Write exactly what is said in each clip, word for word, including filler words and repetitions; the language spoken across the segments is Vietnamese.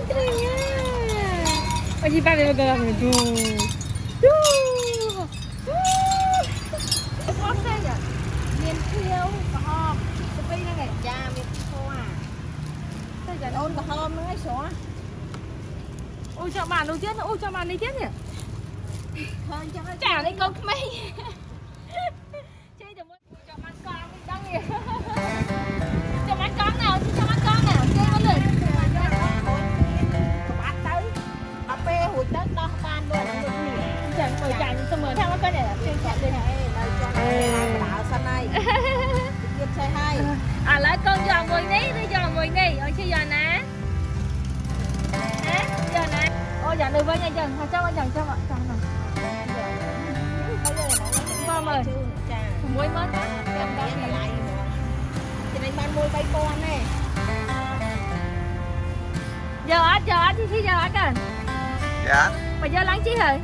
tring nha. Ôi chị ba về gần gần đu. Đu. Có xe nhỉ? Miền thiêu có hòm. Cái cây này này cha miền thiêu à. Sao giờ ôn có hòm nữa ấy xóa. Ôi cho bạn đầu tiên, ôi cho bạn đi tiếp nhỉ? Hơn cho nó chả đi con mày. Chơi được một cho mắt con đi đăng kìa. Cho mắt con nào, cho mắt con nào, chơi con lười. Bắt tới. Bà bê hụt đất đó ban luôn là được nhỉ. Chẳng mời chẳng xong rồi theo mắt con này là chơi chọn đây này. Đây cho nó làm đảo sân này. Tiếp xe hai. À lấy con giò mùi ní, đi giò mùi ní, ở chơi giò nè. Nè, giò nè. Ôi dạ được với nha chừng, cho cho chừng cho mọi chừng này. Mơ mời. Muối mất. Em đó thì lại. Cho nên ban muối bay con này. Giờ á, giờ á, thì giờ á kìa. Dạ. Bây giờ lắng chí rồi.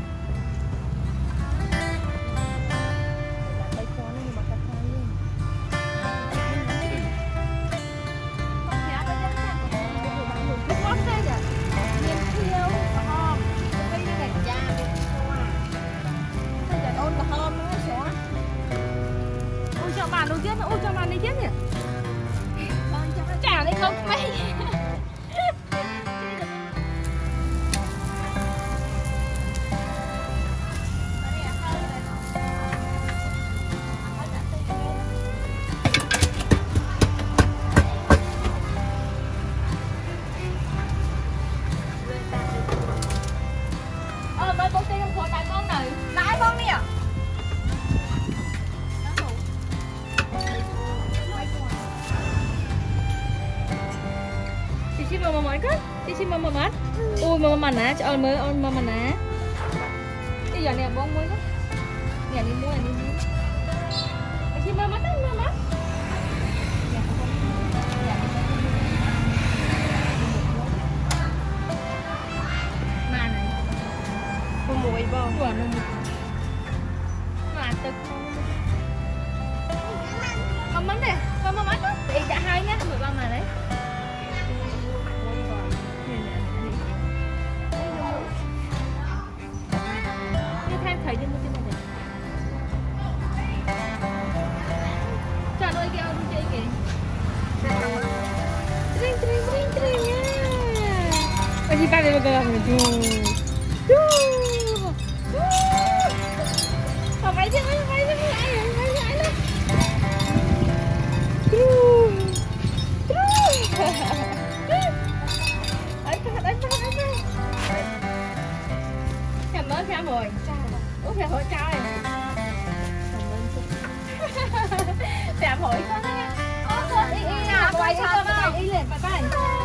Cho bạn đầu tiên, ôi cho bạn đi tiếp nhỉ? Chả đi con mày. Ờ, mấy con tiên trong khối đại con này. Nãy con đi à? Cici mau makan kan? Cici mau makan? Ui mau mana? Cho mới on mau mana? Cái giờ này bông mới đó. Nhà đi mua, đi mua. Cici mau makan, mau makan? Mà này. Con mùi bao? Quả nó mùi. Mà tức không? Con mắm nè, con mau makan? Để đã hai nhá, mười ba mà đấy. Thấy đi mua trên này. Chả nuôi keo đi chơi kìa. Tring tring tring tring nha. Ôi chị ba về gần rồi đu. Đu. Họ máy chứ máy máy máy máy máy máy máy lên. Đu. Đu. Đấy đấy đấy đấy. Cảm ơn cha rồi. Ủa phải hỏi cao này. Phải hỏi con nha. Ủa con y y à, quay con này y liền, bye bye.